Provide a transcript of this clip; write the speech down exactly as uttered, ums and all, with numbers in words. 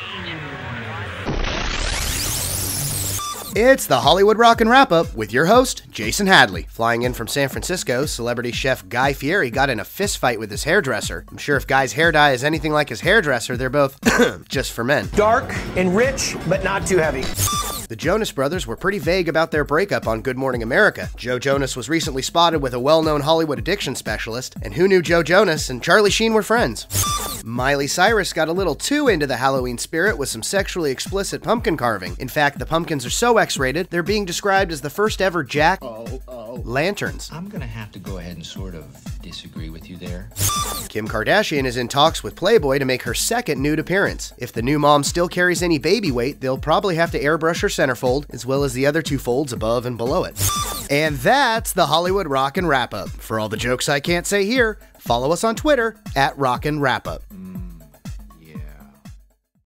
It's the Hollywood Rockin' Wrap-Up with your host, Jason Hadley. Flying in from San Francisco, celebrity chef Guy Fieri got in a fist fight with his hairdresser. I'm sure if Guy's hair dye is anything like his hairdresser, they're both just for men. Dark and rich, but not too heavy. The Jonas Brothers were pretty vague about their breakup on Good Morning America. Joe Jonas was recently spotted with a well-known Hollywood addiction specialist, and who knew Joe Jonas and Charlie Sheen were friends? Miley Cyrus got a little too into the Halloween spirit with some sexually explicit pumpkin carving. In fact, the pumpkins are so X-rated, they're being described as the first ever jack Oh, oh. lanterns. I'm gonna have to go ahead and sort of disagree with you there. Kim Kardashian is in talks with Playboy to make her second nude appearance. If the new mom still carries any baby weight, they'll probably have to airbrush her centerfold, as well as the other two folds above and below it. And that's the Hollywood Rockin' Wrap-Up. For all the jokes I can't say here, follow us on Twitter at Rockin' Wrap-Up.